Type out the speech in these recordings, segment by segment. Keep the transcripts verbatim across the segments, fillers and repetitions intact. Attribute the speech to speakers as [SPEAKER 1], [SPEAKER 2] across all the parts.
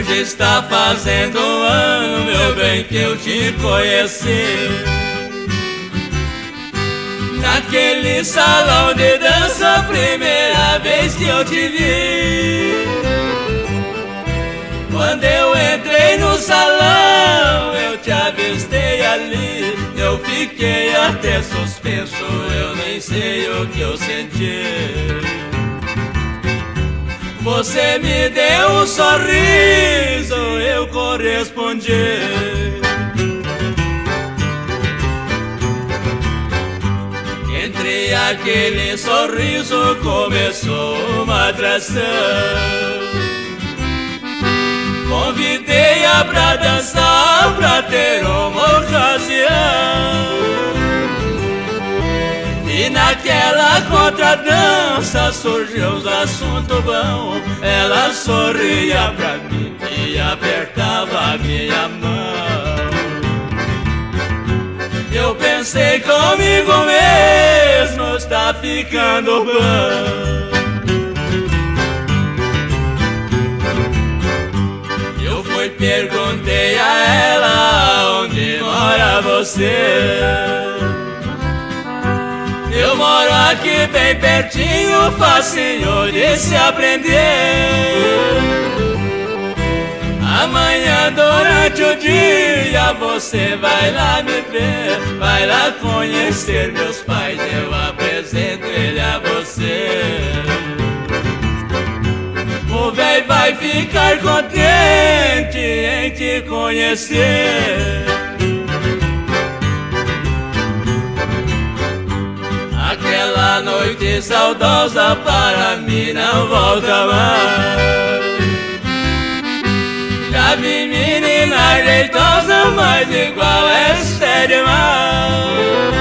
[SPEAKER 1] Hoje está fazendo um ano, meu bem, que eu te conheci. Naquele salão de dança, primeira vez que eu te vi. Quando eu entrei no salão, eu te avistei ali. Eu fiquei até suspenso, eu nem sei o que eu senti. Você me deu um sorriso, eu correspondi. Entre aquele sorriso começou uma atração. Convidei-a pra dançar, pra ter uma ocasião. E naquela contradança surgiu os assuntos bons. Ela sorria pra mim e apertava a minha mão. Eu pensei comigo mesmo, está ficando bom. Eu fui e perguntei a ela onde mora você. Eu moro aqui bem pertinho, facinho de se aprender. Amanhã durante o dia você vai lá me ver. Vai lá conhecer meus pais, eu apresento ele a você. O véi vai ficar contente em te conhecer. Aquela noite saudosa para mim não volta mais. Já vi menina jeitosa, mas igual esta é demais.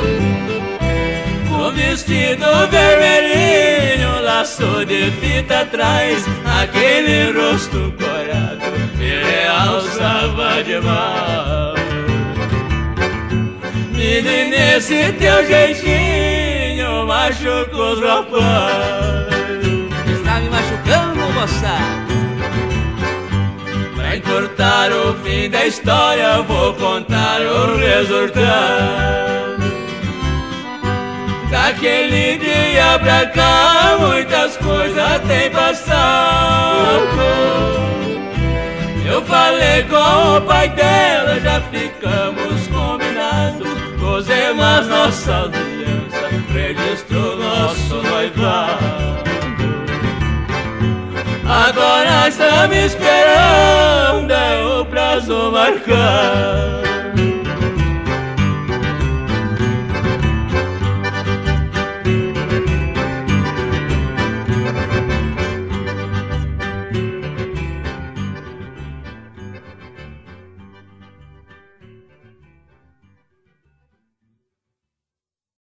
[SPEAKER 1] Com vestido vermelhinho, laço de fita atrás, aquele rosto corado me realçava demais. Menina, esse teu jeitinho machucou os rapazes.
[SPEAKER 2] Está me machucando, moçada.
[SPEAKER 1] Pra encurtar o fim da história, vou contar o resultado. Daquele dia pra cá, muitas coisas têm passado. Eu falei com o pai dela, já ficamos combinados. Pusemos as nossas alianças, registrou nosso noivado. Agora estamos esperando o prazo marcado.